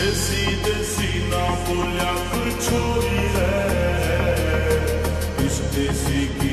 देसी देसी ना बोलिया कर छोरी है, इस देसी की